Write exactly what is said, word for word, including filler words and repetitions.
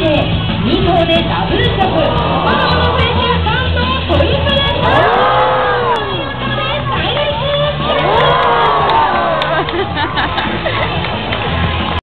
生、に頭でダブルチョク。